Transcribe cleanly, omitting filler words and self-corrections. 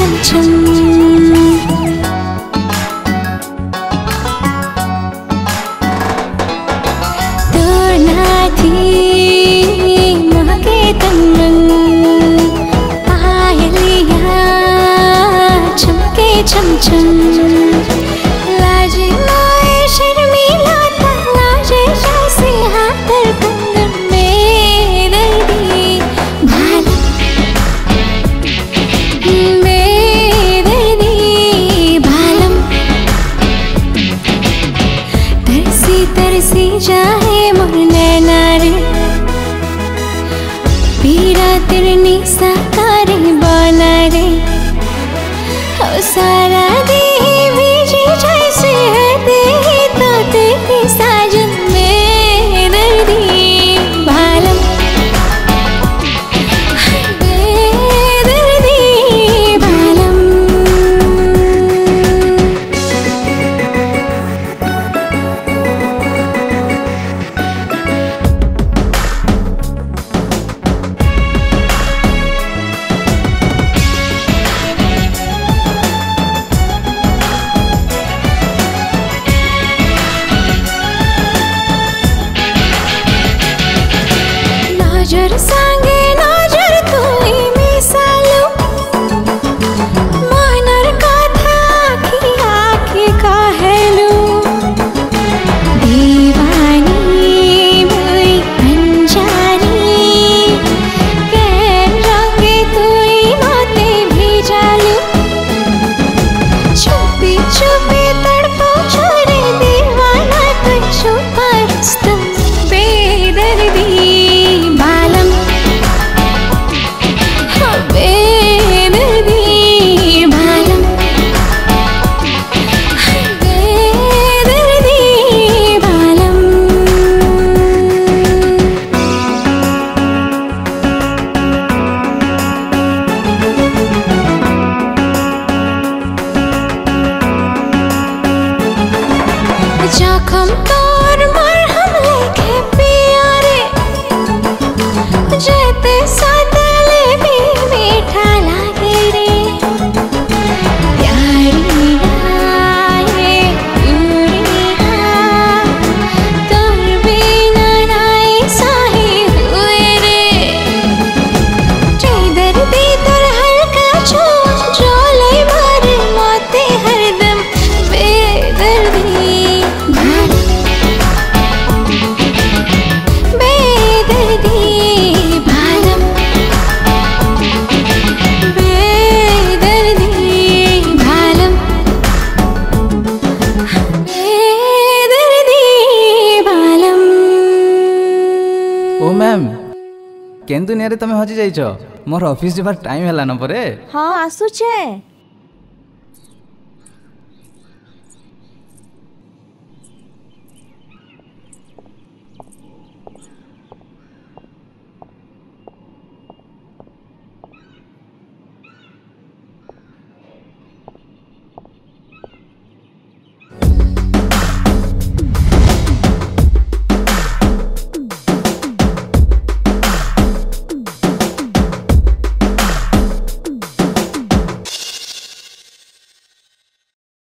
छम छम तोड़ना थी महके तन पायलिया चमके छम छम लाजे मोए शर्मीला था लाजे जैसे हाथर कंगन में दर्दी भालम में दर्दी भालम तरसी तरसी जाए मोर नैना रे पीरा तिरनी साकारे बना रे सारा दी भीजी जैसे है तेरी तो तेरी साजन में दर्दी भालम दर्दी भालम नजर सांगे नजर तू मिसालो मानर का था आखी आखी का हेलो दीवानी मुई अनजानी कैन रंगे तुई मोते भेजालो छुपी छुपी तड़पो छोरे दीवाना तू छुपा रुस्तम बेदर्दी जखम तोर मरहम लेके पिया रे जेते सादले भी मीठा लागे रे यारिया ये यूरिया तोर बिना नाई साही हुए रे दर्दी तोर हल्का छू जोले भर मोते हरदम बेदर्दी ओ मैम केन दुनिया रे तमे हजी जाइछ मोर ऑफिस जेबार टाइम हैला न परे हाँ आसुछे।